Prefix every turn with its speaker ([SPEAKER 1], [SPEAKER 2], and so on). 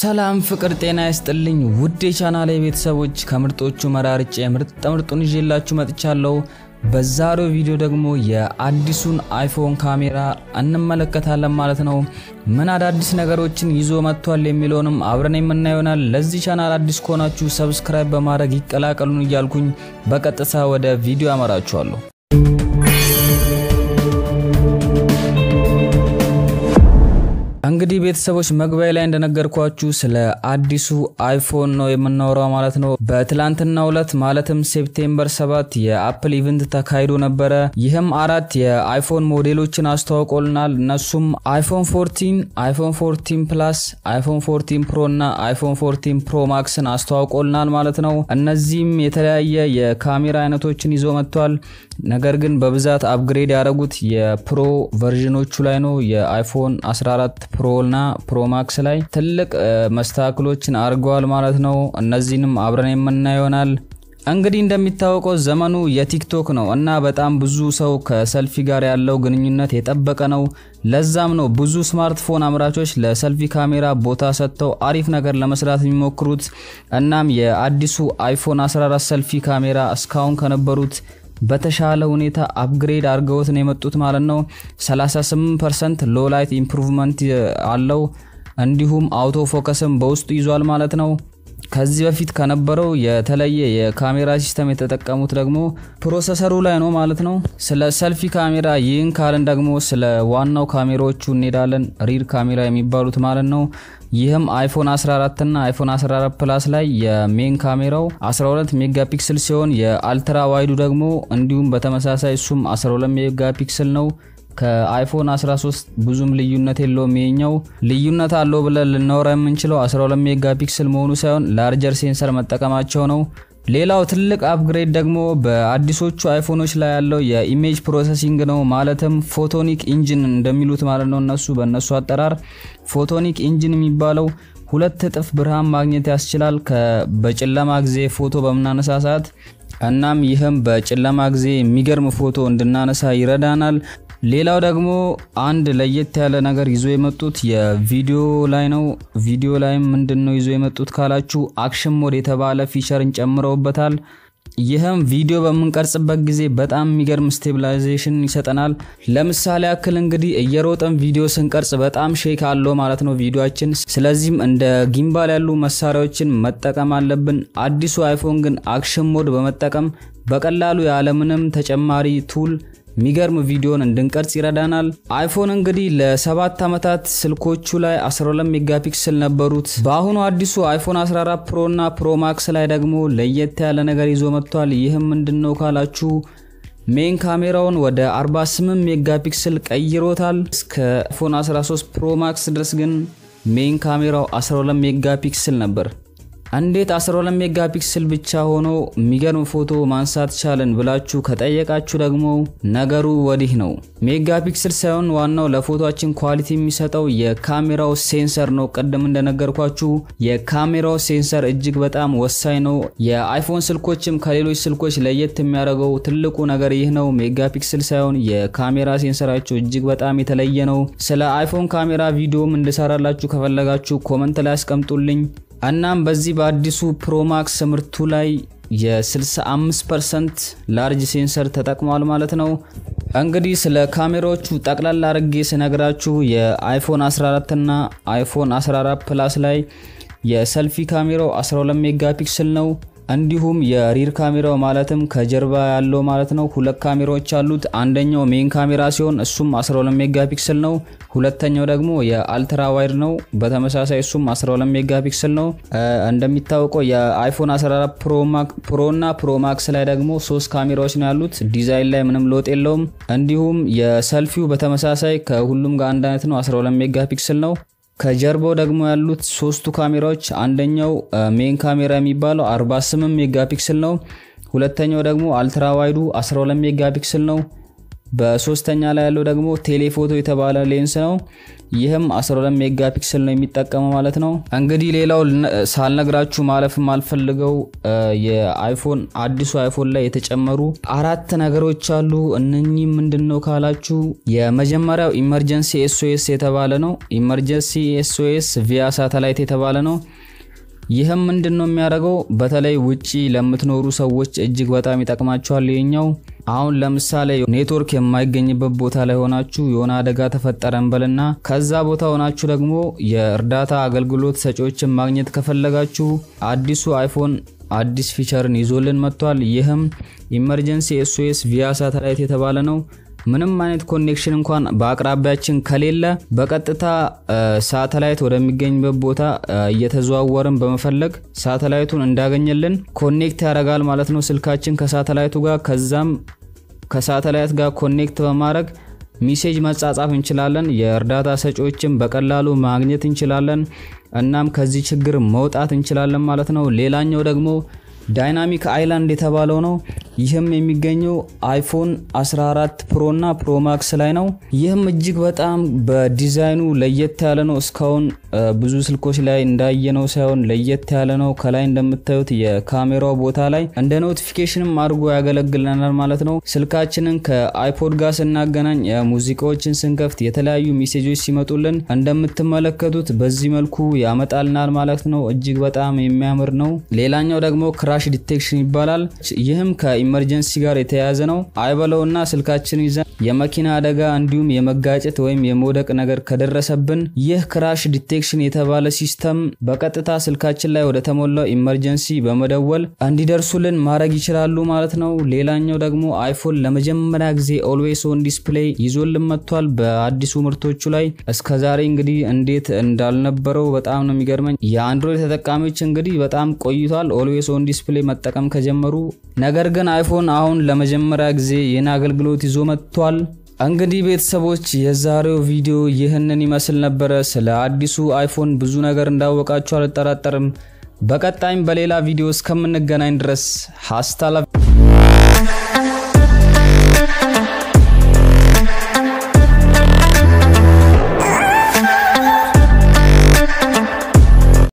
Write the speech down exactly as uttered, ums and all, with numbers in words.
[SPEAKER 1] ሰላም ፍቅር ጤና ይስጥልኝ ውድ የቻናሌ ቤተሰቦች ከምርጦቹ መራርጬ ምርጥ ምርጡን ይዤላችሁ መጥቻለሁ። በዛሬው ቪዲዮ ደግሞ የአዲሱን አይፎን ካሜራ እንመለከታለን ማለት ነው። ምን አዳዲስ ነገሮችን ይዞ መጥቷል የሚለውንም አብረን የምናየው ይሆናል። ለዚህ ቻናል አዲስ ከሆናችሁ ሰብስክራይብ በማድረግ ይቀላቀሉን እያልኩኝ በቀጥታ ወደ ቪዲዮ አመራችኋለሁ። እንግዲህ ቤተሰቦች መግቢያ ላይ እንደነገርኳችሁ ስለ አዲሱ አይፎን ነው የምናወራው ማለት ነው። በትላንትናው ዕለት ማለትም ሴፕቴምበር ሰባት የአፕል ኢቨንት ተካሂዶ ነበር። ይህም አራት የአይፎን ሞዴሎችን አስተዋውቆልናል። እነሱም አይፎን ፎርቲን፣ አይፎን ፎርቲን ፕላስ፣ አይፎን ፎርቲን ፕሮ እና አይፎን ፎርቲን ፕሮ ማክስን አስተዋውቆልናል ማለት ነው። እነዚህም የተለያየ የካሜራ አይነቶችን ይዞ መጥቷል። ነገር ግን በብዛት አፕግሬድ ያደረጉት የፕሮ ቨርዥኖቹ ላይ ነው። የአይፎን አስራ አራት ፕሮ እና ፕሮ ማክስ ላይ ትልቅ መስተካከሎችን አድርገዋል ማለት ነው። እነዚህንም አብረን የምናየው ይሆናል። እንግዲህ እንደሚታወቀው ዘመኑ የቲክቶክ ነው እና በጣም ብዙ ሰው ከሰልፊ ጋር ያለው ግንኙነት የጠበቀ ነው። ለዛም ነው ብዙ ስማርትፎን አምራቾች ለሰልፊ ካሜራ ቦታ ሰጥተው አሪፍ ነገር ለመስራት የሚሞክሩት። እናም የአዲሱ አይፎን አስራ አራት ሰልፊ ካሜራ እስካሁን ከነበሩት በተሻለ ሁኔታ አፕግሬድ አድርገውት ነው የመጡት ማለት ነው። ሰላሳ ስምንት ፐርሰንት ሎ ላይት ኢምፕሩቭመንት አለው። እንዲሁም አውቶ ፎከስም በውስጡ ይዟል ማለት ነው። ከዚህ በፊት ከነበረው የተለየ የካሜራ ሲስተም የተጠቀሙት ደግሞ ፕሮሰሰሩ ላይ ነው ማለት ነው። ስለ ሰልፊ ካሜራ ይህን ካልን ደግሞ ስለ ዋናው ካሜራዎቹ እንሄዳለን። ሪር ካሜራ የሚባሉት ማለት ነው። ይህም አይፎን አስራ አራት እና አይፎን አስራ አራት ፕላስ ላይ የሜን ካሜራው አስራ ሁለት ሜጋፒክሰል ሲሆን የአልትራ ዋይዱ ደግሞ እንዲሁም በተመሳሳይ እሱም አስራ ሁለት ሜጋፒክሰል ነው። ከአይፎን አስራ ሶስት ብዙም ልዩነት የለውም። የኛው ልዩነት አለው ብለን ልናወራ የምንችለው አስራ ሁለት ሜጋፒክሰል መሆኑ ሳይሆን ላርጀር ሴንሰር መጠቀማቸው ነው። ሌላው ትልቅ አፕግሬድ ደግሞ በአዲሶቹ አይፎኖች ላይ ያለው የኢሜጅ ፕሮሰሲንግ ነው። ማለትም ፎቶኒክ ኢንጂን እንደሚሉት ማለት ነው እነሱ በእነሱ አጠራር። ፎቶኒክ ኢንጂን የሚባለው ሁለት እጥፍ ብርሃን ማግኘት ያስችላል በጨለማ ጊዜ ፎቶ በመናነሳ ሰዓት። እናም ይህም በጨለማ ጊዜ የሚገርም ፎቶ እንድናነሳ ይረዳናል። ሌላው ደግሞ አንድ ለየት ያለ ነገር ይዞ የመጡት የቪዲዮ ላይ ነው። ቪዲዮ ላይም ምንድነው ይዞ የመጡት ካላችሁ አክሽን ሞድ የተባለ ፊቸርን ጨምረውበታል። ይህም ቪዲዮ በመንቀርጽበት ጊዜ በጣም የሚገርም ስቴቢላይዜሽን ይሰጠናል። ለምሳሌ ያክል እንግዲህ እየሮጠን ቪዲዮ ስንቀርጽ በጣም ሼክ አለው ማለት ነው ቪዲዮአችን። ስለዚህም እንደ ጊምባል ያሉ መሳሪያዎችን መጠቀም አለብን። አዲሱ አይፎን ግን አክሽን ሞድ በመጠቀም በቀላሉ ያለምንም ተጨማሪ ቱል ሚገርም ቪዲዮን እንድንቀርጽ ይረዳናል። አይፎን እንግዲህ ለሰባት አመታት ስልኮቹ ላይ አስራ ሁለት ሜጋፒክሰል ነበሩት። በአሁኑ አዲሱ አይፎን አስራ አራት ፕሮ እና ፕሮ ማክስ ላይ ደግሞ ለየት ያለ ነገር ይዞ መጥቷል። ይህም ምንድነው ካላችሁ ሜን ካሜራውን ወደ አርባ ስምንት ሜጋፒክሰል ቀይሮታል። እስከ አይፎን አስራ ሶስት ፕሮ ማክስ ድረስ ግን ሜን ካሜራው አስራ ሁለት ሜጋፒክሰል ነበር። እንዴት አስራ ሁለት ሜጋፒክሰል ብቻ ሆኖ የሚገርም ፎቶ ማንሳት ቻለን ብላችሁ ከጠየቃችሁ ደግሞ ነገሩ ወዲህ ነው። ሜጋፒክሰል ሳይሆን ዋናው ለፎቶአችን ኳሊቲ የሚሰጠው የካሜራው ሴንሰር ነው። ቀደም እንደነገርኳችሁ የካሜራው ሴንሰር እጅግ በጣም ወሳኝ ነው። የአይፎን ስልኮችም ከሌሎች ስልኮች ለየት የሚያደርገው ትልቁ ነገር ይህ ነው። ሜጋፒክሰል ሳይሆን የካሜራ ሴንሰራቸው እጅግ በጣም የተለየ ነው። ስለ አይፎን ካሜራ ቪዲዮም እንድሰራላችሁ ከፈለጋችሁ ኮሜንት ላይ አስቀምጡልኝ። እናም በዚህ በአዲሱ ፕሮ ማክስ ምርቱ ላይ የ65 ፐርሰንት ላርጅ ሴንሰር ተጠቅሟል ማለት ነው። እንግዲህ ስለ ካሜራዎቹ ጠቅላላ አድርጌ ስነግራችሁ የአይፎን አስራ አራት እና አይፎን አስራ አራት ፕላስ ላይ የሰልፊ ካሜራው አስራ ሁለት ሜጋፒክሰል ነው። እንዲሁም የሪር ካሜራው ማለትም ከጀርባ ያለው ማለት ነው ሁለት ካሜራዎች አሉት። አንደኛው ሜን ካሜራ ሲሆን እሱም አስራ ሁለት ሜጋፒክሰል ነው። ሁለተኛው ደግሞ የአልትራ ዋይድ ነው። በተመሳሳይ እሱም አስራ ሁለት ሜጋፒክሰል ነው። እንደሚታወቀው የአይፎን አስራ አራት ፕሮ ማክስ ፕሮ እና ፕሮ ማክስ ላይ ደግሞ ሶስት ካሜራዎች ነው ያሉት። ዲዛይን ላይ ምንም ለውጥ የለውም። እንዲሁም የሰልፊው በተመሳሳይ ከሁሉም ጋር አንድ አይነት ነው፣ አስራ ሁለት ሜጋፒክሰል ነው። ከጀርባው ደግሞ ያሉት ሶስቱ ካሜራዎች አንደኛው ሜን ካሜራ የሚባለው አርባ ስምንት ሜጋፒክሰል ነው። ሁለተኛው ደግሞ አልትራ ዋይዱ አስራ ሁለት ሜጋፒክሰል ነው። በሶስተኛ ላይ ያለው ደግሞ ቴሌፎቶ የተባለ ሌንስ ነው። ይህም አስራ ሁለት ሜጋ ፒክሰል ነው የሚጠቀመው ማለት ነው። እንግዲህ ሌላው ሳልነግራችሁ ማለፍም አልፈልገው የአይፎን አዲሱ አይፎን ላይ የተጨመሩ አራት ነገሮች አሉ። እነኚህ ምንድነው ካላችሁ የመጀመሪያው ኢመርጀንሲ ኤስኦኤስ የተባለ ነው። ኢመርጀንሲ ኤስኦኤስ ቪያ ሳተላይት የተባለ ነው። ይህም ምንድነው የሚያደርገው በተለይ ውጪ ለምትኖሩ ሰዎች እጅግ በጣም ይጠቅማችኋል። ይሄኛው አሁን ለምሳሌ ኔትወርክ የማይገኝበት ቦታ ላይ ሆናችሁ የሆነ አደጋ ተፈጠረን በልና ከዛ ቦታ ሆናችሁ ደግሞ የእርዳታ አገልግሎት ሰጪዎችን ማግኘት ከፈለጋችሁ አዲሱ አይፎን አዲስ ፊቸርን ይዞልን መጥቷል። ይህም ኢመርጀንሲ ኤስኦኤስ ቪያ ሳተላይት የተባለ ነው። ምንም አይነት ኮኔክሽን እንኳን በአቅራቢያችን ከሌለ በቀጥታ ሳተላይት ወደሚገኝበት ቦታ እየተዘዋወርን በመፈለግ ሳተላይቱን እንዳገኘልን ኮኔክት ያደርጋል ማለት ነው ስልካችን ከሳተላይቱ ጋር። ከዛም ከሳተላይት ጋር ኮኔክት በማድረግ ሜሴጅ መጻጻፍ እንችላለን። የእርዳታ ሰጪዎችን በቀላሉ ማግኘት እንችላለን። እናም ከዚህ ችግር መውጣት እንችላለን ማለት ነው። ሌላኛው ደግሞ ዳይናሚክ አይላንድ የተባለው ነው። ይህም የሚገኘው አይፎን አስራ አራት ፕሮ እና ፕሮ ማክስ ላይ ነው። ይህም እጅግ በጣም በዲዛይኑ ለየት ያለ ነው። እስካሁን ብዙ ስልኮች ላይ እንዳየነው ሳይሆን ለየት ያለ ነው። ከላይ እንደምታዩት የካሜራው ቦታ ላይ እንደ ኖቲፊኬሽንም አድርጎ ያገለግለናል ማለት ነው። ስልካችንን ከአይፖድ ጋር ስናገናኝ ሙዚቃዎችን ስንከፍት የተለያዩ ሜሴጆች ሲመጡልን እንደምትመለከቱት በዚህ መልኩ ያመጣልናል ማለት ነው። እጅግ በጣም የሚያምር ነው። ሌላኛው ደግሞ ክራሽ ዲቴክሽን ይባላል። ይህም ከኢመርጀንሲ ጋር የተያያዘ ነው። አይበለውና ስልካችን ይዘን የመኪና አደጋ እንዲሁም የመጋጨት ወይም የመውደቅ ነገር ከደረሰብን ይህ ክራሽ ዲቴክሽን የተባለ ሲስተም በቀጥታ ስልካችን ላይ ወደ ተሞላው ኢመርጀንሲ በመደወል እንዲደርሱልን ማድረግ ይችላሉ ማለት ነው። ሌላኛው ደግሞ አይፎን ለመጀመሪያ ጊዜ ኦልዌይስ ኦን ዲስፕሌይ ይዞልን መጥቷል በአዲሱ ምርቶቹ ላይ። እስከዛሬ እንግዲህ እንዴት እንዳልነበረው በጣም ነው የሚገርመኝ። የአንድሮይድ ተጠቃሚዎች እንግዲህ በጣም ቆይቷል ኦልዌይስ ኦን ዲስፕሌይ መጠቀም ከጀመሩ። ነገር ግን አይፎን አሁን ለመጀመሪያ ጊዜ የና አገልግሎት ይዞ መጥቷል። እንግዲህ ቤተሰቦች የዛሬው ቪዲዮ ይህንን ይመስል ነበር። ስለ አዲሱ አይፎን ብዙ ነገር እንዳወቃችሁ አልጠራጠርም። በቀጣይም በሌላ ቪዲዮ እስከምንገናኝ ድረስ ሃስታ ላ